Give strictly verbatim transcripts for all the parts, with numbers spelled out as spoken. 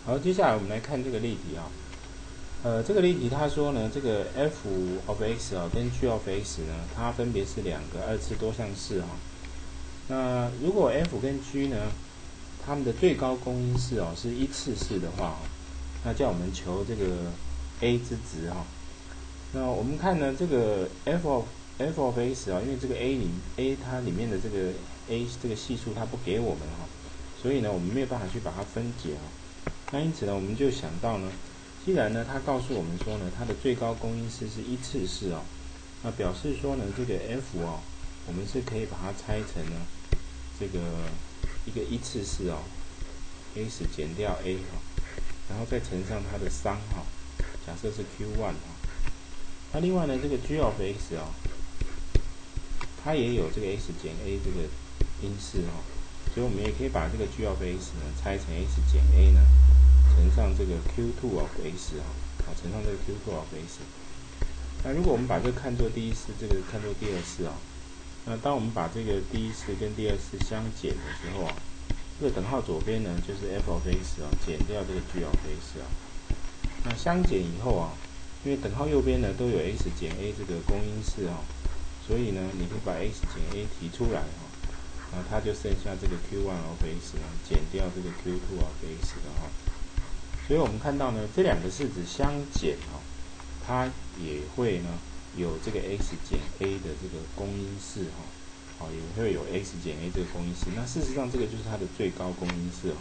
好，接下来我们来看这个例题啊。呃，这个例题他说呢，这个 f of x 啊跟 g of x 呢，它分别是两个二次多项式哈。那如果 f 跟 g 呢，它们的最高公因式哦是一次式的话，那叫我们求这个 a 之值哈。那我们看呢，这个 f of f of x 啊，因为这个 a 里 a 它里面的这个 a 这个系数它不给我们哈，所以呢我们没有办法去把它分解啊。那因此呢，我们就想到呢，既然呢它告诉我们说呢，它的最高公因式是一次式哦，那表示说呢，这个 f 哦，我们是可以把它拆成呢这个一个一次式哦 ，x 减掉 a 哈，然后再乘上它的商哈，假设是 q 一 哈。那另外呢，这个 g of x 哦，它也有这个 x 减 a 这个因式哈，所以我们也可以把这个 g of x 呢拆成 x 减 a 呢。乘上这个 q 二 of x 啊，好，乘上这个 q 二 of x。那如果我们把这个看作第一式，这个看作第二式啊，那当我们把这个第一式跟第二式相减的时候啊，这个等号左边呢就是 f of x 啊，减掉这个 g of x 啊。那相减以后啊，因为等号右边呢都有 x 减 a 这个公因式啊，所以呢你可以把 x 减 a 提出来哈，那它就剩下这个 q 一 of x 呢减掉这个 q 二 of x 的哈。所以我们看到呢，这两个式子相减哦，它也会呢有这个 x 减 a 的这个公因式哈，好、哦、也会有 x 减 a 这个公因式。那事实上这个就是它的最高公因式哦。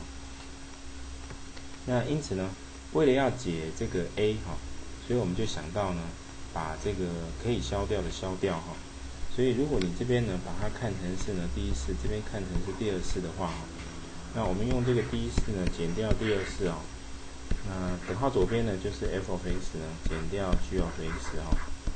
那因此呢，为了要解这个 a 哈、哦，所以我们就想到呢，把这个可以消掉的消掉哈、哦。所以如果你这边呢把它看成是呢第一式，这边看成是第二式的话，那我们用这个第一式呢减掉第二式啊、哦。那等号左边呢就是 f of x 呢减掉 g of x 哈、哦，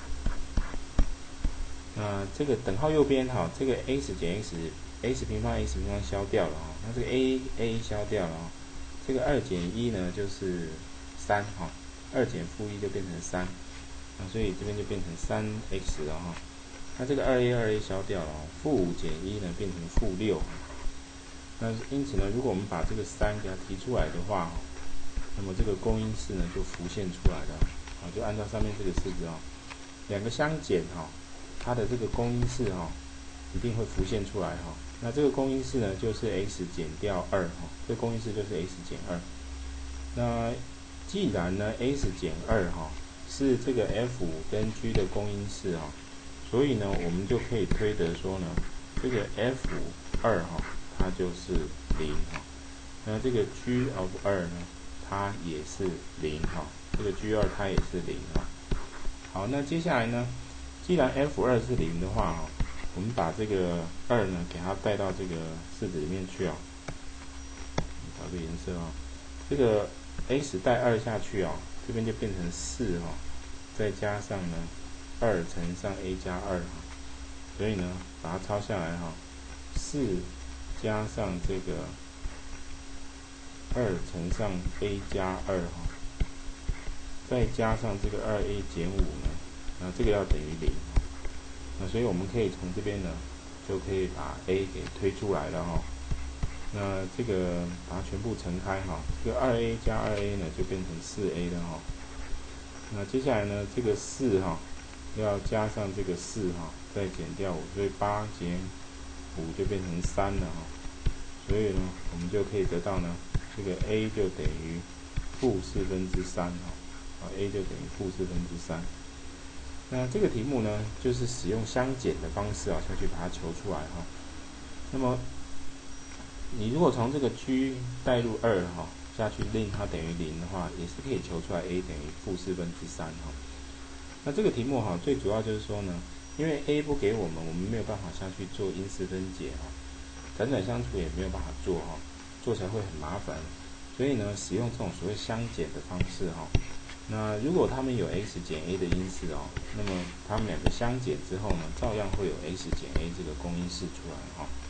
那这个等号右边哈、哦，这个 x 减 x x 平方 x 平方消掉了哈、哦，那这个 a a 消掉了哈、哦，这个二减一呢就是三哈，二减负一就变成三，那所以这边就变成三 x 了哈、哦，那这个二 a 二 a 消掉了哦，负五减一呢变成负六，那因此呢，如果我们把这个三给它提出来的话，那么这个公因式呢就浮现出来了，啊，就按照上面这个式子哦，两个相减哈，它的这个公因式哈一定会浮现出来哈。那这个公因式呢就是 x 减掉二哈，这个公因式就是 x 减二。那既然呢 x 减二哈是这个 f 跟 g 的公因式哈，所以呢我们就可以推得说呢，这个 f 二哈它就是零哈，那这个 g of 二呢？它也是零哈，这个 g 二 它也是零哈。好，那接下来呢，既然 f 二 是零的话哈，我们把这个二呢给它带到这个式子里面去啊，找个颜色啊，这个 x 带二下去啊，这边就变成四哈，再加上呢二乘上 a 加二哈，所以呢把它抄下来哈，四加上这个二乘上 a 加二哈，再加上这个二 a 减五呢，那这个要等于零，那所以我们可以从这边呢，就可以把 a 给推出来了哈。那这个把它全部乘开哈，这个二 a 加二 a 呢就变成四 a 了哈。那接下来呢，这个四哈要加上这个四哈，再减掉五，所以八减五就变成三了哈。所以呢，我们就可以得到呢。这个 a 就等于负四分之三哈，啊 a 就等于负四分之三。那这个题目呢，就是使用相减的方式啊，下去把它求出来哈。那么你如果从这个 g 带入二哈下去令它等于零的话，也是可以求出来 a 等于负四分之三哈。那这个题目哈，最主要就是说呢，因为 a 不给我们，我们没有办法下去做因式分解哈，辗转相除也没有办法做哈。做起来会很麻烦，所以呢，使用这种所谓相减的方式哈。那如果他们有 x 减 a 的因式哦，那么他们两个相减之后呢，照样会有 x 减 a 这个公因式出来哈。